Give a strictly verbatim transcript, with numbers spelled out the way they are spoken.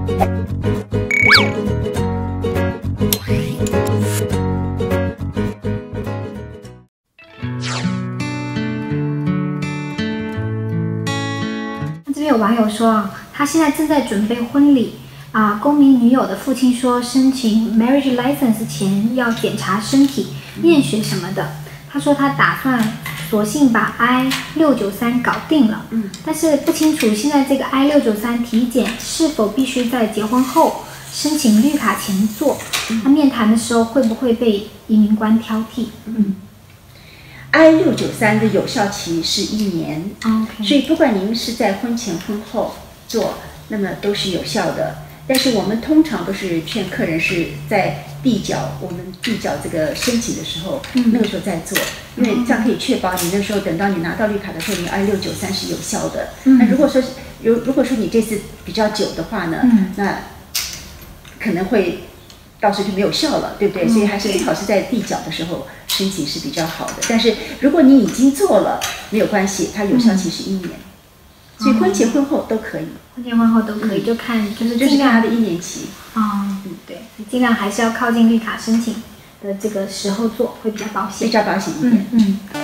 这边有网友说啊，他现在正在准备婚礼啊，公民女友的父亲说，申请 marriage license 前要检查身体、验血什么的。他说他打算索性把 I 六九三搞定了，嗯，但是不清楚现在这个 I 六九三体检是否必须在结婚后申请绿卡前做？他面谈的时候会不会被移民官挑剔？嗯。 I 六九三的有效期是一年， okay. 所以不管您是在婚前婚后做，那么都是有效的。但是我们通常都是劝客人是在递缴我们递缴这个申请的时候，嗯、那个时候再做，因为这样可以确保你那时候等到你拿到绿卡的时候，你 I 六九三是有效的。嗯、那如果说如如果说你这次比较久的话呢，嗯、那可能会到时候就没有效了，对不对？嗯、所以还是最好是在递缴的时候申请是比较好的。但是如果你已经做了，没有关系，它有效期是一年。嗯所以婚前婚后都可以， 婚前婚后都可以，嗯、就看就是就是看他的一年期。 哦，嗯，对，尽量还是要靠近绿卡申请的这个时候做，会比较保险， 比较保险一点。 嗯。嗯